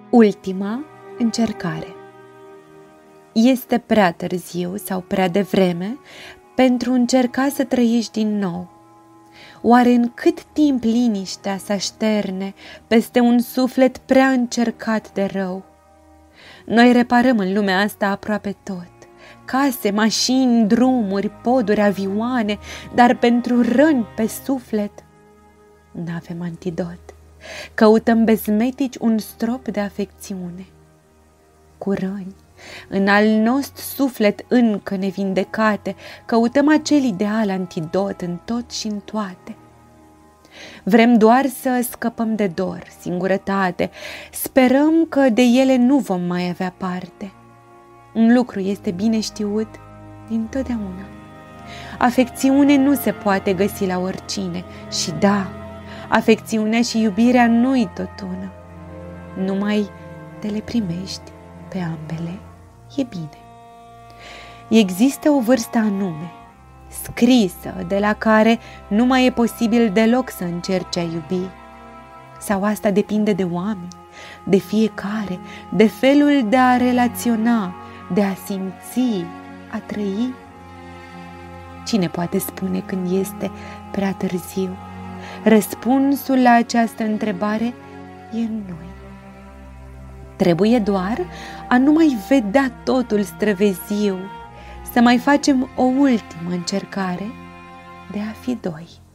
Ultima încercare. Este prea târziu sau prea devreme pentru încerca să trăiești din nou. Oare în cât timp liniștea s-așterne peste un suflet prea încercat de rău? Noi reparăm în lumea asta aproape tot. Case, mașini, drumuri, poduri, avioane, dar pentru răni pe suflet n-avem antidot. Căutăm bezmetici un strop de afecțiune. Cu răni, în al nostru suflet încă nevindecate, căutăm acel ideal antidot în tot și în toate. Vrem doar să scăpăm de dor, singurătate, sperăm că de ele nu vom mai avea parte. Un lucru este bine știut dintotdeauna. Afecțiune nu se poate găsi la oricine și da, afecțiunea și iubirea nu-i tot una. Numai te le primești pe ambele, e bine. Există o vârstă anume, scrisă, de la care nu mai e posibil deloc să încerci a iubi. Sau asta depinde de oameni, de fiecare, de felul de a relaționa, de a simți, a trăi? Cine poate spune când este prea târziu? Răspunsul la această întrebare e în noi. Trebuie doar a nu mai vedea totul străveziu, să mai facem o ultimă încercare de a fi doi.